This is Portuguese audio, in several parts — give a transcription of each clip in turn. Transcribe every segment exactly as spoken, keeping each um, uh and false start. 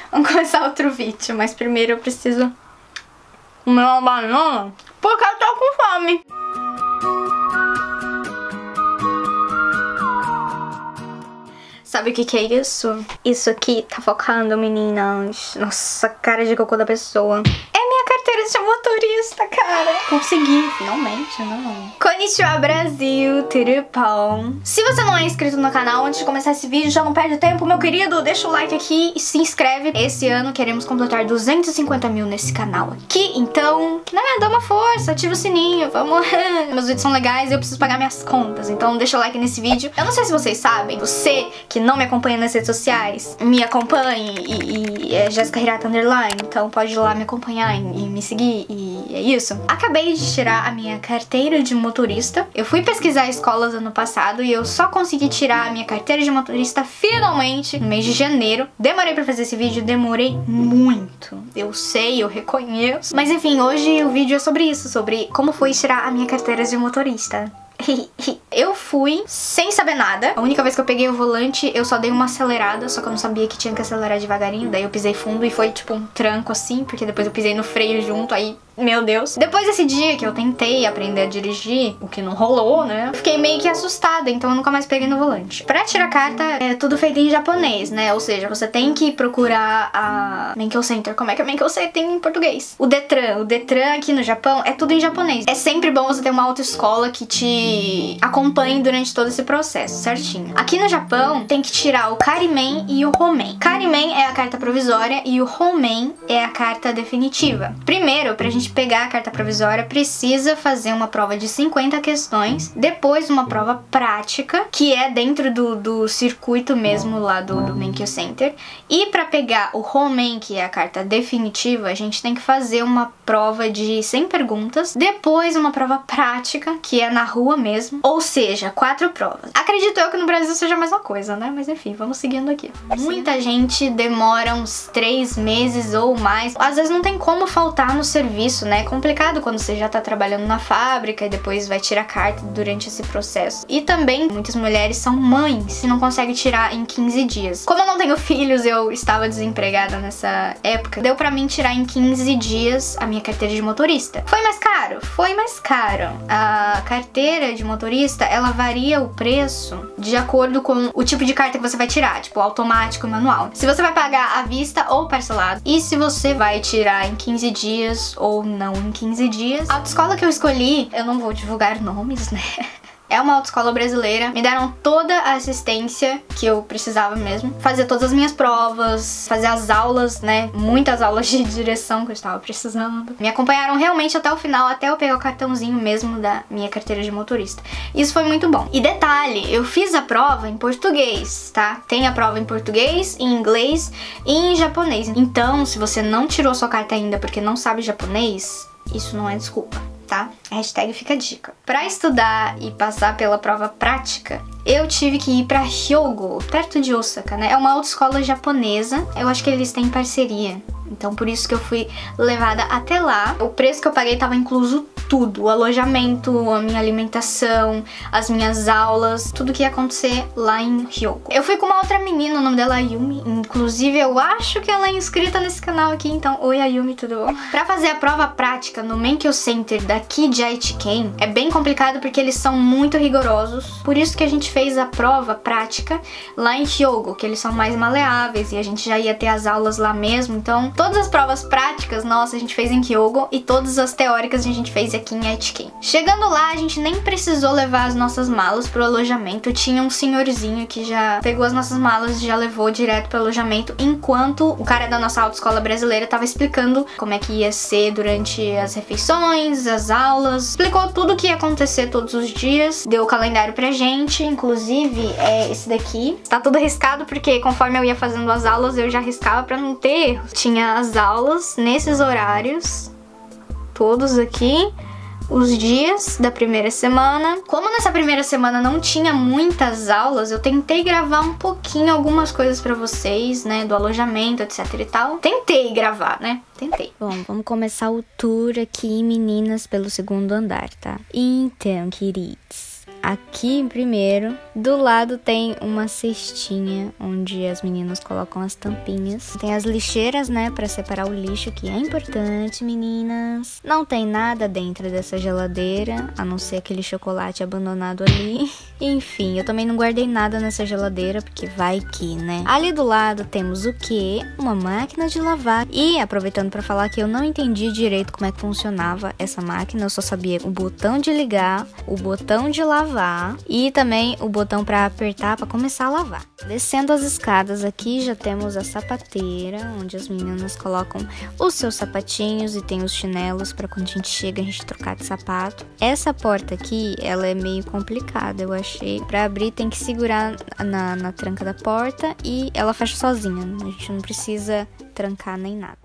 Vamos começar outro vídeo, mas primeiro eu preciso comer uma banana porque eu tô com fome. Sabe o que que é isso? Isso aqui tá focando, meninas. Nossa, cara de cocô da pessoa. É minha carteira de motorista, cara. Consegui, finalmente, não. Konnichiwa, Brasil, tudo bom? Se você não é inscrito no canal, antes de começar esse vídeo, já não perde tempo, meu querido, deixa o like aqui e se inscreve. Esse ano queremos completar duzentos e cinquenta mil nesse canal aqui, então, né, dá uma força, ativa o sininho, vamos. Meus vídeos são legais e eu preciso pagar minhas contas, então deixa o like nesse vídeo. Eu não sei se vocês sabem, você que não me acompanha nas redes sociais, me acompanhe e, e é Jéssica Hirata Underline, então pode ir lá me acompanhar e, e me seguir e é isso. Acabei de tirar a minha carteira de motorista. Eu fui pesquisar escolas ano passado e eu só consegui tirar a minha carteira de motorista finalmente no mês de janeiro. Demorei pra fazer esse vídeo, demorei muito. Eu sei, eu reconheço. Mas enfim, hoje o vídeo é sobre isso, sobre como foi tirar a minha carteira de motorista. Eu fui sem saber nada. A única vez que eu peguei o volante, eu só dei uma acelerada, só que eu não sabia que tinha que acelerar devagarinho. Daí eu pisei fundo e foi tipo um tranco assim, porque depois eu pisei no freio junto, aí... Meu Deus. Depois desse dia que eu tentei aprender a dirigir, o que não rolou, né? Eu fiquei meio que assustada, então eu nunca mais peguei no volante. Pra tirar carta, é tudo feito em japonês, né? Ou seja, você tem que procurar a Menkyo Center. Como é que a Menkyo Center tem em português? O Detran. O Detran aqui no Japão é tudo em japonês. É sempre bom você ter uma autoescola que te acompanhe durante todo esse processo, certinho. Aqui no Japão, tem que tirar o Karimen e o Homen. Karimen é a carta provisória e o Homen é a carta definitiva. Primeiro, pra gente pegar a carta provisória, precisa fazer uma prova de cinquenta questões, depois uma prova prática, que é dentro do, do circuito mesmo lá do, do Menkyo Center. E para pegar o Homen, que é a carta definitiva, a gente tem que fazer uma prova de cem perguntas, depois uma prova prática, que é na rua mesmo, ou seja, quatro provas. Acredito eu que no Brasil seja a mesma coisa, né? Mas enfim, vamos seguindo aqui. Muita gente demora uns três meses ou mais, às vezes não tem como faltar no serviço, né? É complicado quando você já tá trabalhando na fábrica e depois vai tirar carta durante esse processo. E também, muitas mulheres são mães e não conseguem tirar em quinze dias. Como eu não tenho filhos, eu estava desempregada nessa época, deu pra mim tirar em quinze dias a minha carteira de motorista. Foi mais caro? Foi mais caro. A carteira de motorista, ela varia o preço de acordo com o tipo de carta que você vai tirar, tipo automático, manual. Se você vai pagar à vista ou parcelado, e se você vai tirar em quinze dias ou não em quinze dias. A autoescola que eu escolhi, eu não vou divulgar nomes, né? É uma autoescola brasileira, me deram toda a assistência que eu precisava mesmo. Fazer todas as minhas provas, fazer as aulas, né? Muitas aulas de direção que eu estava precisando. Me acompanharam realmente até o final, até eu pegar o cartãozinho mesmo da minha carteira de motorista. Isso foi muito bom. E detalhe, eu fiz a prova em português, tá? Tem a prova em português, em inglês e em japonês. Então, se você não tirou sua carta ainda porque não sabe japonês, isso não é desculpa, tá? Hashtag fica a dica. Pra estudar e passar pela prova prática, eu tive que ir pra Hyogo, perto de Osaka, né? É uma autoescola japonesa, eu acho que eles têm parceria. Então por isso que eu fui levada até lá. O preço que eu paguei tava incluso tudo. O alojamento, a minha alimentação, as minhas aulas, tudo que ia acontecer lá em Hyogo. Eu fui com uma outra menina, o nome dela é Yumi. Inclusive eu acho que ela é inscrita nesse canal aqui, então oi Ayumi, tudo bom? Pra fazer a prova prática no Menkyo Center daqui de Aichiken, é bem complicado porque eles são muito rigorosos. Por isso que a gente fez a prova prática lá em Hyogo, que eles são mais maleáveis e a gente já ia ter as aulas lá mesmo, então todas as provas práticas, nossa, a gente fez em Hyogo e todas as teóricas a gente fez aqui em Aichiken. Chegando lá, a gente nem precisou levar as nossas malas pro alojamento. Tinha um senhorzinho que já pegou as nossas malas e já levou direto pro alojamento, enquanto o cara da nossa autoescola brasileira tava explicando como é que ia ser durante as refeições, as aulas, explicou tudo o que ia acontecer todos os dias, deu o calendário pra gente, inclusive é esse daqui. Tá tudo riscado porque conforme eu ia fazendo as aulas eu já riscava pra não ter erros. Tinha as aulas nesses horários, todos aqui, os dias da primeira semana. Como nessa primeira semana não tinha muitas aulas, eu tentei gravar um pouquinho algumas coisas pra vocês, né, do alojamento, etc e tal. Tentei gravar, né? Tentei. Bom, vamos começar o tour aqui, meninas, pelo segundo andar, tá? Então, queridos, aqui primeiro Do lado tem uma cestinha onde as meninas colocam as tampinhas. Tem as lixeiras, né, pra separar o lixo, que é importante, meninas. Não tem nada dentro dessa geladeira, a não ser aquele chocolate abandonado ali. Enfim, eu também não guardei nada nessa geladeira, porque vai que, né? Ali do lado temos o quê? Uma máquina de lavar. E aproveitando pra falar que eu não entendi direito como é que funcionava essa máquina, eu só sabia o botão de ligar, o botão de lavar e também o botão pra apertar pra começar a lavar. Descendo as escadas aqui já temos a sapateira, onde as meninas colocam os seus sapatinhos e tem os chinelos pra quando a gente chega a gente trocar de sapato. Essa porta aqui, ela é meio complicada, eu achei. Pra abrir tem que segurar na, na tranca da porta e ela fecha sozinha, a gente não precisa trancar nem nada.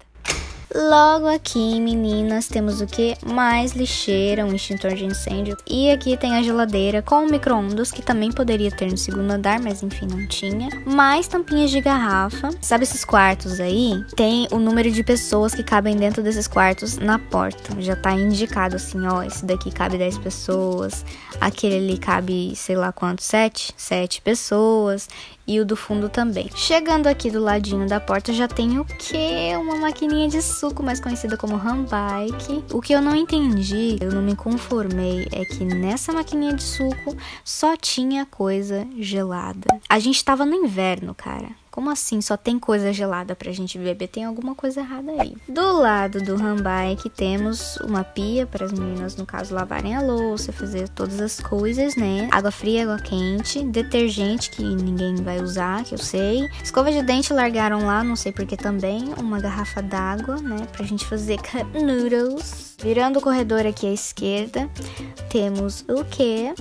Logo aqui, meninas, temos o que? Mais lixeira, um extintor de incêndio. E aqui tem a geladeira com micro-ondas, que também poderia ter no segundo andar, mas enfim, não tinha. Mais tampinhas de garrafa. Sabe esses quartos aí? Tem o número de pessoas que cabem dentro desses quartos na porta. Já tá indicado assim, ó, esse daqui cabe dez pessoas. Aquele ali cabe, sei lá quanto, sete? sete pessoas. E o do fundo também. Chegando aqui do ladinho da porta já tem o quê? Uma maquininha de suco, mais conhecida como Handbike. O que eu não entendi, eu não me conformei, é que nessa maquininha de suco só tinha coisa gelada. A gente tava no inverno, cara. Como assim? Só tem coisa gelada pra gente beber? Tem alguma coisa errada aí. Do lado do Handbike temos uma pia para as meninas, no caso, lavarem a louça, fazer todas as coisas, né? Água fria, água quente, detergente que ninguém vai usar, que eu sei. Escova de dente largaram lá, não sei porque também. Uma garrafa d'água, né? Pra gente fazer cup noodles. Virando o corredor aqui à esquerda, temos o quê?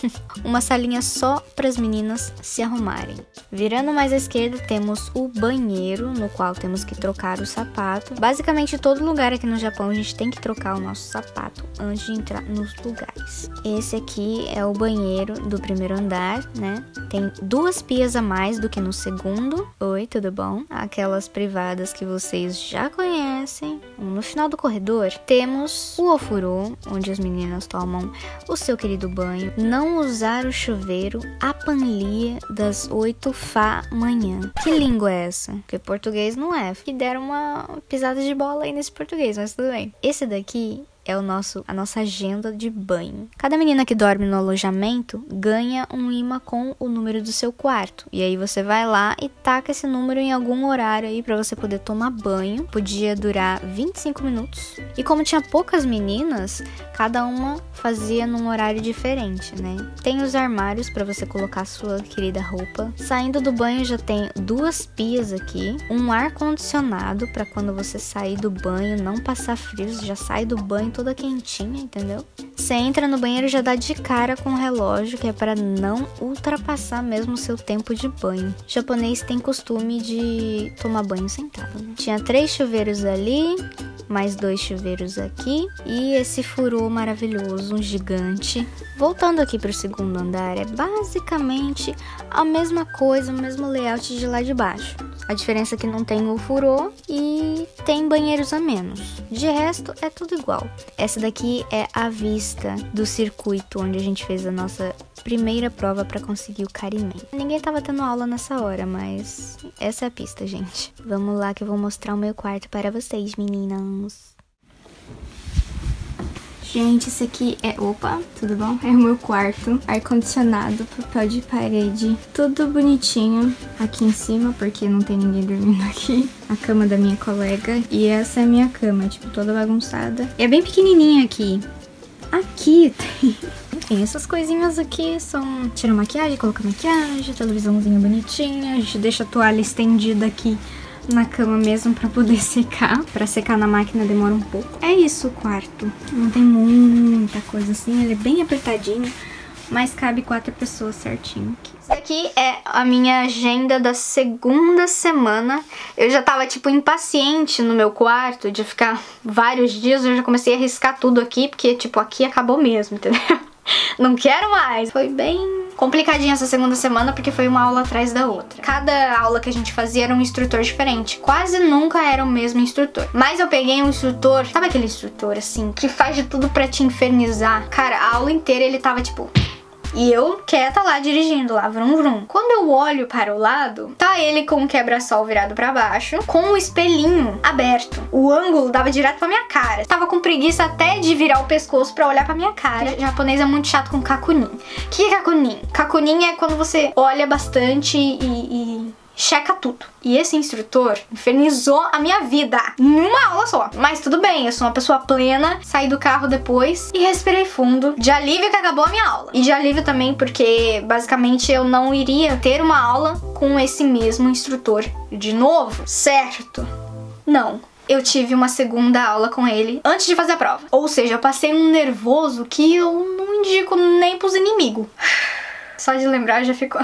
Uma salinha só para as meninas se arrumarem. Virando mais à esquerda, temos o banheiro, no qual temos que trocar o sapato. Basicamente, todo lugar aqui no Japão a gente tem que trocar o nosso sapato antes de entrar nos lugares. Esse aqui é o banheiro do primeiro andar, né? Tem duas pias a mais do que no segundo. Oi, tudo bom? Aquelas privadas que vocês já conhecem. No final do corredor, temos o ofurô, onde as meninas tomam o seu querido banho. Não usar o chuveiro a panlia das oito da manhã. Que língua é essa? Porque português não é. Que deram uma pisada de bola aí nesse português, mas tudo bem. Esse daqui é o nosso, a nossa agenda de banho. Cada menina que dorme no alojamento ganha um imã com o número do seu quarto. E aí você vai lá e taca esse número em algum horário aí pra você poder tomar banho. Podia durar vinte e cinco minutos. E como tinha poucas meninas, cada uma fazia num horário diferente, né? Tem os armários pra você colocar a sua querida roupa. Saindo do banho já tem duas pias aqui. Um ar-condicionado pra quando você sair do banho não passar frio. Você já sai do banho toda quentinha, entendeu? Você entra no banheiro e já dá de cara com o relógio, que é para não ultrapassar mesmo o seu tempo de banho. O japonês tem costume de tomar banho sentado, né? Tinha três chuveiros ali, mais dois chuveiros aqui e esse furô maravilhoso, um gigante. Voltando aqui para o segundo andar, é basicamente a mesma coisa, o mesmo layout de lá de baixo. A diferença é que não tem o furô e tem banheiros a menos. De resto, é tudo igual. Essa daqui é a vista do circuito onde a gente fez a nossa primeira prova para conseguir o Karimen. Ninguém tava tendo aula nessa hora, mas essa é a pista, gente. Vamos lá que eu vou mostrar o meu quarto para vocês, meninas. Gente, esse aqui é... Opa, tudo bom? É o meu quarto. Ar-condicionado, papel de parede, tudo bonitinho aqui em cima, porque não tem ninguém dormindo aqui. A cama da minha colega. E essa é a minha cama, tipo, toda bagunçada. E é bem pequenininha aqui. Aqui tem... Enfim, essas coisinhas aqui são... Tira maquiagem, coloca maquiagem, televisãozinha bonitinha. A gente deixa a toalha estendida aqui na cama mesmo pra poder secar. Pra secar na máquina demora um pouco. É isso o quarto. Não tem muita coisa assim. Ele é bem apertadinho, mas cabe quatro pessoas certinho aqui. Isso aqui é a minha agenda da segunda semana. Eu já tava, tipo, impaciente no meu quarto de ficar vários dias. Eu já comecei a riscar tudo aqui, porque, tipo, aqui acabou mesmo, entendeu? Não quero mais. Foi bem complicadinha essa segunda semana, porque foi uma aula atrás da outra. Cada aula que a gente fazia era um instrutor diferente. Quase nunca era o mesmo instrutor. Mas eu peguei um instrutor, sabe aquele instrutor, assim, que faz de tudo pra te infernizar? Cara, a aula inteira ele tava, tipo... E eu quieta lá dirigindo lá, vrum vrum. Quando eu olho para o lado, tá ele com o quebra-sol virado pra baixo, com o espelhinho aberto. O ângulo dava direto pra minha cara. Tava com preguiça até de virar o pescoço pra olhar pra minha cara. O japonês é muito chato com kakunin. O que é kakunin? Kakunin é quando você olha bastante e... e... checa tudo. E esse instrutor infernizou a minha vida numa aula só. Mas tudo bem, eu sou uma pessoa plena, saí do carro depois e respirei fundo. De alívio que acabou a minha aula. E de alívio também porque, basicamente, eu não iria ter uma aula com esse mesmo instrutor de novo, certo? Não. Eu tive uma segunda aula com ele antes de fazer a prova. Ou seja, eu passei um nervoso que eu não indico nem pros inimigos. Só de lembrar eu já fico...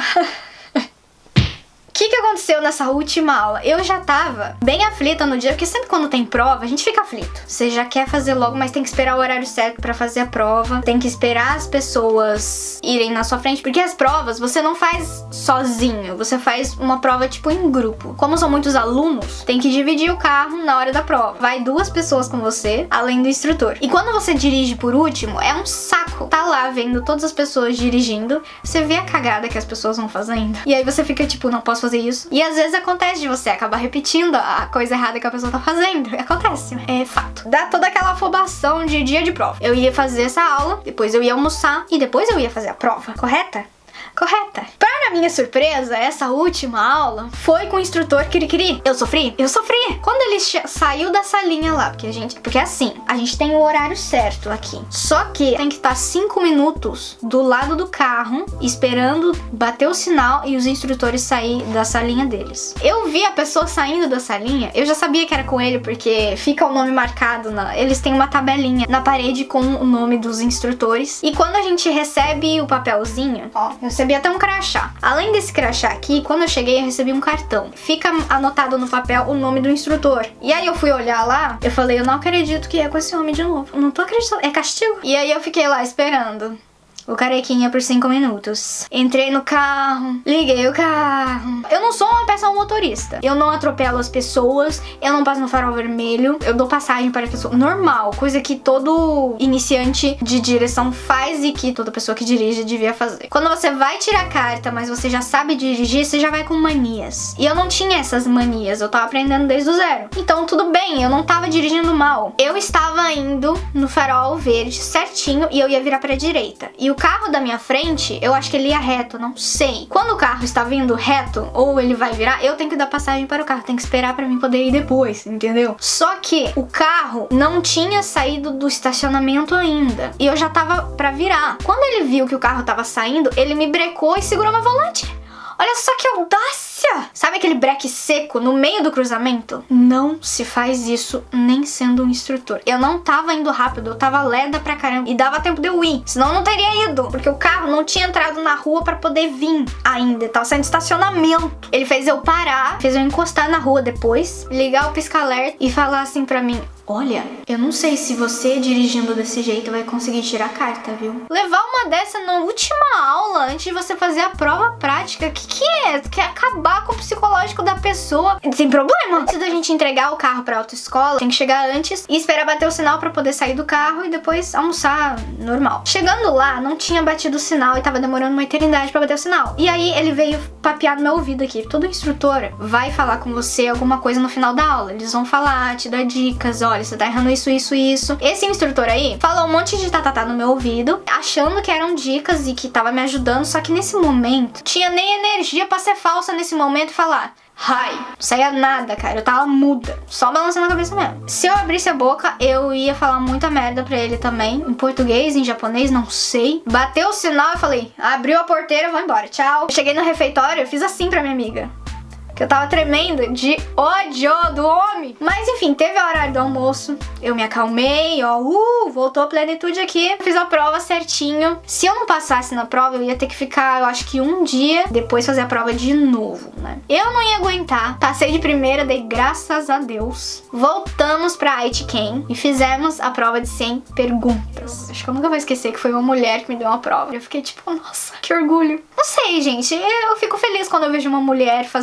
O que que aconteceu nessa última aula? Eu já tava bem aflita no dia, porque sempre quando tem prova, a gente fica aflito. Você já quer fazer logo, mas tem que esperar o horário certo pra fazer a prova. Tem que esperar as pessoas irem na sua frente, porque as provas você não faz sozinho. Você faz uma prova tipo em grupo. Como são muitos alunos, tem que dividir o carro na hora da prova. Vai duas pessoas com você, além do instrutor. E quando você dirige por último, é um saco. Tá lá vendo todas as pessoas dirigindo, você vê a cagada que as pessoas vão fazendo. E aí você fica tipo, não posso fazer isso. E às vezes acontece de você acabar repetindo a coisa errada que a pessoa tá fazendo. Acontece, é fato. Dá toda aquela afobação de dia de prova. Eu ia fazer essa aula, depois eu ia almoçar e depois eu ia fazer a prova, correta? Correta. Para minha surpresa, essa última aula foi com o instrutor Kirikiri. Eu sofri? Eu sofri. Quando ele saiu da salinha lá, porque a gente... Porque assim, a gente tem o horário certo aqui. Só que tem que estar cinco minutos do lado do carro, esperando bater o sinal e os instrutores sair da salinha deles. Eu vi a pessoa saindo da salinha, eu já sabia que era com ele, porque fica o nome marcado, na... eles têm uma tabelinha na parede com o nome dos instrutores. E quando a gente recebe o papelzinho, ó, eu recebi até um crachá. Além desse crachá aqui, quando eu cheguei, eu recebi um cartão. Fica anotado no papel o nome do instrutor. E aí eu fui olhar lá, eu falei, eu não acredito que é com esse homem de novo. Eu não tô acreditando, é castigo. E aí eu fiquei lá esperando o carequinha por cinco minutos. Entrei no carro, liguei o carro. Eu não sou uma pessoa motorista. Eu não atropelo as pessoas, eu não passo no farol vermelho, eu dou passagem para a pessoa. Normal, coisa que todo iniciante de direção faz e que toda pessoa que dirige devia fazer. Quando você vai tirar carta, mas você já sabe dirigir, você já vai com manias. E eu não tinha essas manias, eu tava aprendendo desde o zero. Então tudo bem, eu não tava dirigindo mal. Eu estava indo no farol verde certinho e eu ia virar pra direita. E o carro da minha frente, eu acho que ele ia reto, não sei. Quando o carro está vindo reto, ou ele vai virar, eu tenho que dar passagem para o carro, tenho que esperar para mim poder ir depois, entendeu? Só que o carro não tinha saído do estacionamento ainda, e eu já tava pra virar. Quando ele viu que o carro tava saindo, ele me brecou e segurou meu volante. Olha só que audácia! Sabe aquele breque seco no meio do cruzamento? Não se faz isso nem sendo um instrutor. Eu não tava indo rápido, eu tava lerda pra caramba. E dava tempo de eu ir, senão eu não teria ido. Porque o carro não tinha entrado na rua pra poder vir ainda. Tava saindo de estacionamento. Ele fez eu parar, fez eu encostar na rua depois, ligar o pisca-alerta e falar assim pra mim: olha, eu não sei se você dirigindo desse jeito vai conseguir tirar a carta, viu? Levar uma dessa na última aula, antes de você fazer a prova prática, que que é? Quer acabar com o psicológico da pessoa? Sem problema. Antes da gente entregar o carro pra autoescola, tem que chegar antes e esperar bater o sinal pra poder sair do carro e depois almoçar normal. Chegando lá, não tinha batido o sinal e tava demorando uma eternidade pra bater o sinal. E aí ele veio papear no meu ouvido aqui. Todo instrutor vai falar com você alguma coisa no final da aula. Eles vão falar, te dar dicas, ó. Olha, você tá errando isso, isso e isso. Esse instrutor aí falou um monte de tatatá no meu ouvido, achando que eram dicas e que tava me ajudando, só que nesse momento, tinha nem energia pra ser falsa nesse momento e falar: ai, não saía nada, cara, eu tava muda, só balançando a cabeça mesmo. Se eu abrisse a boca, eu ia falar muita merda pra ele também, em português, em japonês, não sei. Bateu o sinal, eu falei: abriu a porteira, eu vou embora, tchau. Cheguei no refeitório, eu fiz assim pra minha amiga, que eu tava tremendo de ódio do homem. Mas enfim, teve a hora do almoço, eu me acalmei, ó, uh, voltou a plenitude aqui. Fiz a prova certinho. Se eu não passasse na prova, eu ia ter que ficar, eu acho que um dia depois fazer a prova de novo, né? Eu não ia aguentar. Passei de primeira, dei graças a Deus. Voltamos pra Aichiken e fizemos a prova de cem perguntas. Acho que eu nunca vou esquecer que foi uma mulher que me deu uma prova. Eu fiquei tipo, nossa, que orgulho. Não sei, gente, eu fico feliz quando eu vejo uma mulher fazendo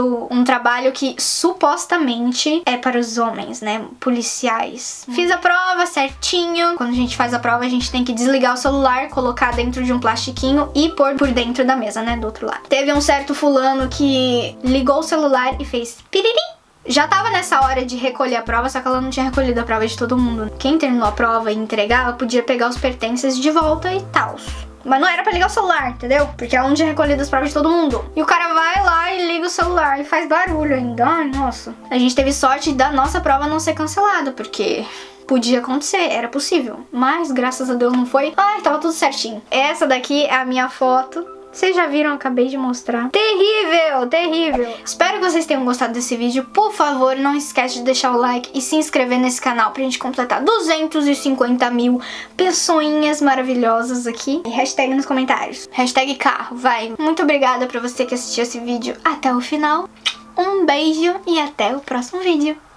fazendo um trabalho que supostamente é para os homens, né? Policiais. Fiz a prova certinho. Quando a gente faz a prova, a gente tem que desligar o celular, colocar dentro de um plastiquinho e pôr por dentro da mesa, né? Do outro lado. Teve um certo fulano que ligou o celular e fez piriri. Já tava nessa hora de recolher a prova, só que ela não tinha recolhido a prova de todo mundo. Quem terminou a prova e entregava podia pegar os pertences de volta e tal. Mas não era pra ligar o celular, entendeu? Porque ela não tinha recolhido as provas de todo mundo. E o cara vai lá e liga o celular e faz barulho ainda. Ai, nossa. A gente teve sorte da nossa prova não ser cancelada, porque podia acontecer, era possível. Mas, graças a Deus, não foi. Ai, tava tudo certinho. Essa daqui é a minha foto. Vocês já viram, eu acabei de mostrar. Terrível, terrível. Espero que vocês tenham gostado desse vídeo. Por favor, não esquece de deixar o like e se inscrever nesse canal pra gente completar duzentos e cinquenta mil pessoinhas maravilhosas aqui. E hashtag nos comentários. Hashtag carro, vai. Muito obrigada pra você que assistiu esse vídeo até o final. Um beijo e até o próximo vídeo.